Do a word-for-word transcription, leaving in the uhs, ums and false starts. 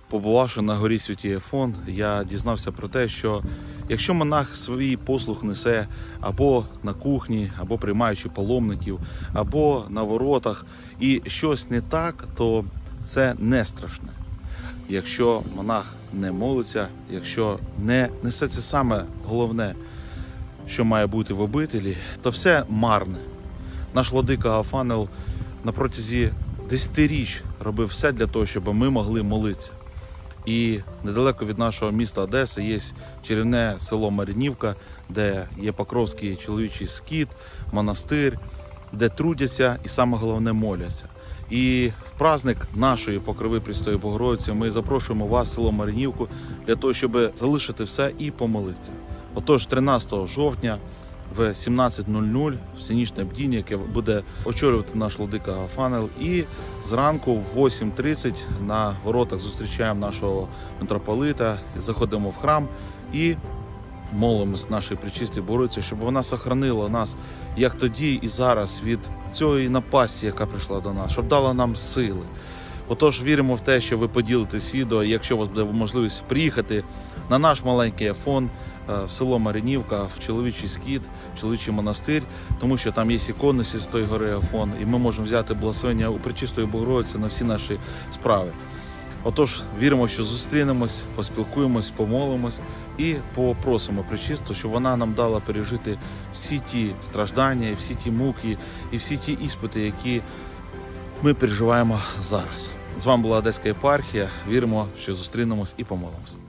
Побувавши на горі Святій Афон, я дізнався про те, що якщо монах свій послуг несе або на кухні, або приймаючи паломників, або на воротах, і щось не так, то це не страшне. Якщо монах не молиться, якщо не несе це саме головне, що має бути в обителі, то все марне. Наш владика Гафангел на протязі десятиріч робив все для того, щоб ми могли молитися. І недалеко від нашого міста Одеси є чарівне село Мар'їнівка, де є Покровський чоловічий скит, монастир, де трудяться і саме головне моляться. І в праздник нашої Покрови Пресвятої Богородиці ми запрошуємо вас в село Мар'їнівку для того, щоб залишити все і помолитися. Отож, тринадцятого жовтня в сімнадцять нуль нуль всенічне бдіння, яке буде очолювати наш владика Гафангел, і зранку в восьмій тридцять на воротах зустрічаємо нашого митрополита, заходимо в храм і молимось нашій Пречистій Богородиці, щоб вона сохранила нас, як тоді і зараз, від цієї напасті, яка прийшла до нас, щоб дала нам сили. Отож, віримо в те, що ви поділитесь відео, якщо у вас буде можливість приїхати на наш маленький Афон, в село Мар'їнівка, в чоловічий скит, в чоловічий монастир, тому що там є ікони Святої гори Афон, і ми можемо взяти благословення у Пречистої Богородиці на всі наші справи. Отож, віримо, що зустрінемось, поспілкуємось, помолимось і попросимо Пречисту, щоб вона нам дала пережити всі ті страждання, і всі ті муки, і всі ті іспити, які ми переживаємо зараз. З вами була Одеська єпархія. Віримо, що зустрінемось і помолимось.